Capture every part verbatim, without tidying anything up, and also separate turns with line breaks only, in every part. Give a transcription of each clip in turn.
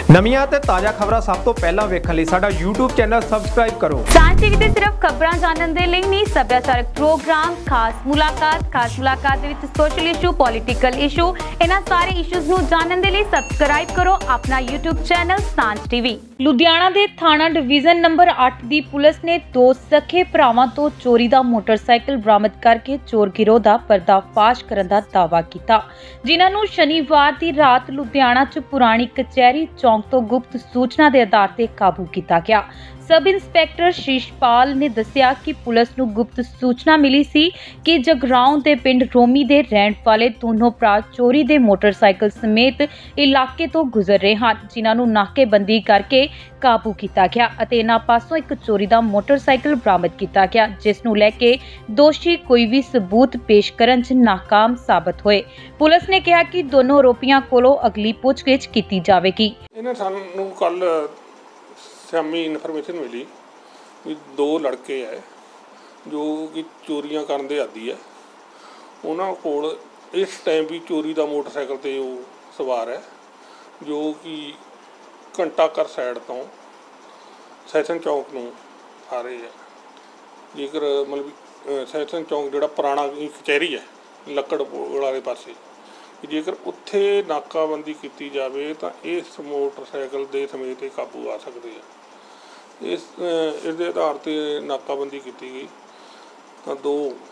ਨਵੀਆਂ ਤੇ ਤਾਜ਼ਾ ਖਬਰਾਂ ਸਭ ਤੋਂ ਪਹਿਲਾਂ ਵੇਖਣ ਲਈ ਸਾਡਾ YouTube ਚੈਨਲ ਸਬਸਕ੍ਰਾਈਬ ਕਰੋ।
ਸਾਂਝ ਟੀਵੀ ਤੇ ਸਿਰਫ ਖਬਰਾਂ ਜਾਣਨ ਦੇ ਲਈ ਨਹੀਂ, ਸੱਭਿਆਚਾਰਕ ਪ੍ਰੋਗਰਾਮ, ਖਾਸ ਮੁਲਾਕਾਤ ਖਾਸ ਮੁਲਾਕਾਤ ਦੇ ਵਿੱਚ ਸੋਸ਼ਲ ਇਸ਼ੂ, ਪੋਲੀਟੀਕਲ ਇਸ਼ੂ, ਇਹਨਾਂ ਸਾਰੇ ਇਸ਼ੂਜ਼ ਨੂੰ ਜਾਣਨ ਦੇ ਲਈ ਸਬਸਕ੍ਰਾਈਬ ਕਰੋ ਆਪਣਾ YouTube channel Sanjh TV. Ludhiana ਦੇ ਥਾਣਾ ਡਿਵੀਜ਼ਨ ਨੰਬਰ ਅੱਠ ਦੀ ਪੁਲਿਸ ਨੇ ਦੋ ਸਕੇ ਭਰਾਵਾਂ ਤੋਂ ਚੋਰੀ ਦਾ ਮੋਟਰਸਾਈਕਲ ਬਰਾਮਦ ਕਰਕੇ ਚੋਰ ਗਿਰੋਹ ਦਾ ਪਰਦਾਫਾਸ਼ ਕਰਨ ਦਾ ਦਾਅਵਾ ਕੀਤਾ, ਜਿਨ੍ਹਾਂ ਨੂੰ ਸ਼ਨੀਵਾਰ ਦੀ ਰਾਤ ਲੁਧਿਆਣਾ 'ਚ ਪੁਰਾਣੀ ਕਚਹਿਰੀ ਚੌਂਕ ਤੋਂ ਗੁਪਤ ਸੂਚਨਾ ਦੇ ਆਧਾਰ ਤੇ ਕਾਬੂ ਕੀਤਾ ਗਿਆ। ਸਬ ਇੰਸਪੈਕਟਰ ਸ਼ੀਸ਼ਪਾਲ ਨੇ ਦੱਸਿਆ ਕਿ ਪੁਲਿਸ ਨੂੰ ਗੁਪਤ ਸੂਚਨਾ ਮਿਲੀ ਸੀ ਕਿ ਜਗਰਾਉਂ ਦੇ ਪਿੰਡ ਰੋਮੀ ਦੇ ਰਹਿਣ ਵਾਲੇ ਦੋਨੋਂ ਭਰਾ ਚੋਰੀ ਦੇ ਮੋਟਰਸਾਈਕਲ ਸਮੇਤ ਇਲਾਕੇ ਤੋਂ ਗੁਜ਼ਰ ਰਹੇ ਹਨ, ਜਿਨ੍ਹਾਂ ਨੂੰ ਨਾਕੇਬੰਦੀ ਕਰਕੇ ਕਾਬੂ ਕੀਤਾ ਗਿਆ ਅਤੇ ਇਹਨਾਂ ਪਾਸੋਂ ਇੱਕ ਚੋਰੀ ਦਾ ਮੋਟਰਸਾਈਕਲ ਬਰਾਮਦ ਕੀਤਾ ਗਿਆ, ਜਿਸ ਨੂੰ ਲੈ ਕੇ ਦੋਸ਼ੀ ਕੋਈ ਵੀ ਸਬੂਤ ਪੇਸ਼ ਕਰਨ 'ਚ ਨਾਕਾਮ ਸਾਬਤ ਹੋਏ। ਪੁਲਿਸ ਨੇ ਕਿਹਾ ਕਿ ਦੋਨੋਂ ਆਰੋਪੀਆਂ ਕੋਲੋਂ ਅਗਲੀ ਪੁੱਛਗਿੱਛ ਕੀਤੀ ਜਾਵੇਗੀ।
ਇਹਨਾਂ ਸਾਨੂੰ ਕੱਲ ਸ਼ਾਮੀ ਇਨਫੋਰਮੇਸ਼ਨ ਮਿਲੀ ਵੀ ਦੋ ਲੜਕੇ ਹੈ ਜੋ ਕਿ ਚੋਰੀਆਂ ਕਰਨ ਦੇ ਆਦੀ ਹੈ। ਉਹਨਾਂ ਕੋਲ ਇਸ ਟਾਈਮ ਵੀ ਚੋਰੀ ਦਾ ਮੋਟਰਸਾਈਕਲ 'ਤੇ ਉਹ ਸਵਾਰ ਹੈ, ਜੋ ਕਿ ਘੰਟਾ ਘਰ ਸਾਈਡ ਤੋਂ ਸੈਸ਼ਨ ਚੌਂਕ ਨੂੰ ਆ ਰਹੇ ਹੈ। ਜੇਕਰ ਮਤਲਬ ਸੈਸ਼ਨ ਚੌਂਕ ਜਿਹੜਾ ਪੁਰਾਣਾ ਕਚਹਿਰੀ ਹੈ ਲੱਕੜ ਵਾਲੇ ਪਾਸੇ, ਜੇਕਰ ਉੱਥੇ ਨਾਕਾਬੰਦੀ ਕੀਤੀ ਜਾਵੇ ਤਾਂ ਇਸ ਮੋਟਰਸਾਈਕਲ ਦੇ ਸਮੇਤ ਇਹ ਕਾਬੂ ਆ ਸਕਦੇ ਆ। ਇਸ ਇਸ ਦੇ ਆਧਾਰ 'ਤੇ ਨਾਕਾਬੰਦੀ ਕੀਤੀ ਗਈ ਤਾਂ ਦੋ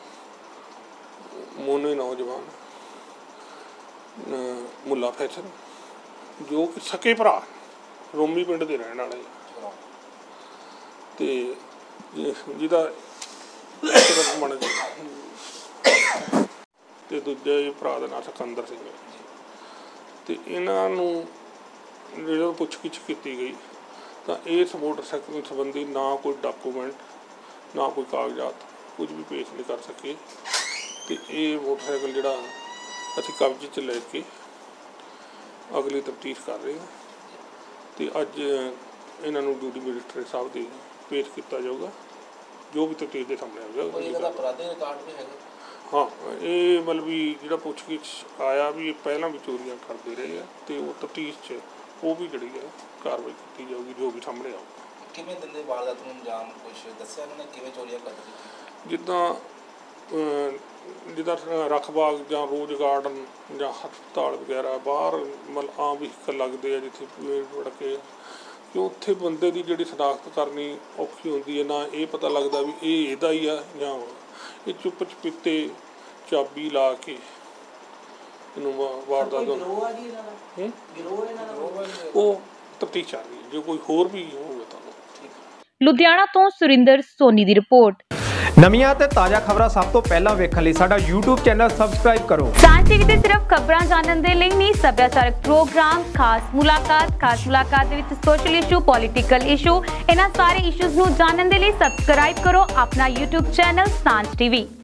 ਮੋਨੇ ਨੌਜਵਾਨ ਮੁੱਲਾ ਫੈਸ਼ਨ ਜੋ ਕਿ ਸਕੇ ਭਰਾ ਰੋਮੀ ਪਿੰਡ ਦੇ ਰਹਿਣ ਵਾਲੇ ਅਤੇ ਜਿਹਦਾ ਮਨ ਅਤੇ ਦੂਜੇ ਭਰਾ ਦਾ ਨਾਂ ਸਿਕੰਦਰ ਸਿੰਘ। ਅਤੇ ਇਹਨਾਂ ਨੂੰ ਜਦੋਂ ਪੁੱਛਗਿੱਛ ਕੀਤੀ ਗਈ ਤਾਂ ਇਸ ਮੋਟਰਸਾਈਕਲ ਸੰਬੰਧੀ ਨਾ ਕੋਈ ਡਾਕੂਮੈਂਟ, ਨਾ ਕੋਈ ਕਾਗਜ਼ਾਤ, ਕੁਝ ਵੀ ਪੇਸ਼ ਨਹੀਂ ਕਰ ਸਕੇ। ਅਤੇ ਇਹ ਮੋਟਰਸਾਈਕਲ ਜਿਹੜਾ ਅਸੀਂ ਕਬਜ਼ੇ 'ਚ ਲੈ ਕੇ ਅਗਲੀ ਤਫਤੀਸ਼ ਕਰ ਰਹੇ ਹਾਂ ਅਤੇ ਅੱਜ ਇਹਨਾਂ ਨੂੰ ਡਿਊਟੀ ਮੈਜਿਸਟਰੇਟ ਸਾਹਿਬ ਦੇ ਪੇਸ਼ ਕੀਤਾ ਜਾਊਗਾ, ਜੋ ਵੀ ਤਫਤੀਸ਼ ਦੇ ਸਾਹਮਣੇ ਆਊਗਾ। ਹਾਂ, ਇਹ ਮਤਲਬ ਵੀ ਜਿਹੜਾ ਪੁੱਛਗਿੱਛ ਆਇਆ ਵੀ ਇਹ ਪਹਿਲਾਂ ਵੀ ਚੋਰੀਆਂ ਕਰਦੇ ਰਹੇ ਆ ਅਤੇ ਉਹ ਤਫਤੀਸ਼ 'ਚ ਉਹ ਵੀ ਜਿਹੜੀ ਹੈ ਕਾਰਵਾਈ ਕੀਤੀ ਜਾਊਗੀ, ਜੋ ਵੀ ਸਾਹਮਣੇ ਆਊਗਾ।
ਕਿਵੇਂ ਦਿੰਦੇ ਵਾਰਦਾਤ ਨੂੰ ਅੰਜਾਮ, ਕੁਛ ਦੱਸਿਆ ਉਹਨਾਂ ਨੇ ਕਿਵੇਂ ਚੋਰੀਆਂ ਕਰਦੇ?
ਜਿੱਦਾਂ ਜਿੱਦਾਂ ਰੱਖ ਬਾਗ ਜਾਂ ਰੋਜ਼ ਗਾਰਡਨ ਜਾਂ ਹਸਪਤਾਲ ਵਗੈਰਾ ਬਾਹਰ ਮਤਲਬ ਆਮ ਵਹੀਕਲ ਲੱਗਦੇ ਆ ਜਿੱਥੇ ਵੜਕੇ, ਕਿ ਉੱਥੇ ਬੰਦੇ ਦੀ ਜਿਹੜੀ ਸ਼ਨਾਖਤ ਕਰਨੀ ਔਖੀ ਹੁੰਦੀ ਹੈ। ਨਾ ਇਹ ਪਤਾ ਲੱਗਦਾ ਵੀ ਇਹ ਇਹਦਾ ਹੀ ਆ ਜਾਂ ਇਹ ਚੁੱਪ ਚਪੀਤੇ ਚਾਬੀ ਲਾ ਕੇ ਇਹਨੂੰ ਵਾਰਦਾਤ ਉਹ ਤਫਤੀਸ਼ ਚੱਲ ਰਹੀ ਹੈ। ਜੇ ਕੋਈ ਹੋਰ ਵੀ ਹੋਵੇ ਤਾਂ
ਲੁਧਿਆਣਾ ਤੋਂ ਸੁਰਿੰਦਰ ਸੋਨੀ ਦੀ ਰਿਪੋਰਟ।
ਨਵੀਆਂ ਤੇ ਤਾਜ਼ਾ ਖਬਰਾਂ ਸਭ ਤੋਂ ਪਹਿਲਾਂ ਵੇਖਣ ਲਈ ਸਾਡਾ YouTube ਚੈਨਲ ਸਬਸਕ੍ਰਾਈਬ ਕਰੋ।
ਸਾਂਝ ਟੀਵੀ ਤੇ ਸਿਰਫ ਖਬਰਾਂ ਜਾਣਨ ਦੇ ਲਈ ਨਹੀਂ, ਸੱਭਿਆਚਾਰਕ ਪ੍ਰੋਗਰਾਮ, ਖਾਸ ਮੁਲਾਕਾਤ ਖਾਸ ਮੁਲਾਕਾਤ ਦੇ ਵਿੱਚ ਸੋਸ਼ਲ ਇਸ਼ੂ, ਪੋਲੀਟੀਕਲ ਇਸ਼ੂ, ਇਹਨਾਂ ਸਾਰੇ ਇਸ਼ੂਜ਼ ਨੂੰ ਜਾਣਨ ਦੇ ਲਈ ਸਬਸਕ੍ਰਾਈਬ ਕਰੋ ਆਪਣਾ YouTube ਚੈਨਲ ਸਾਂਝ ਟੀਵੀ।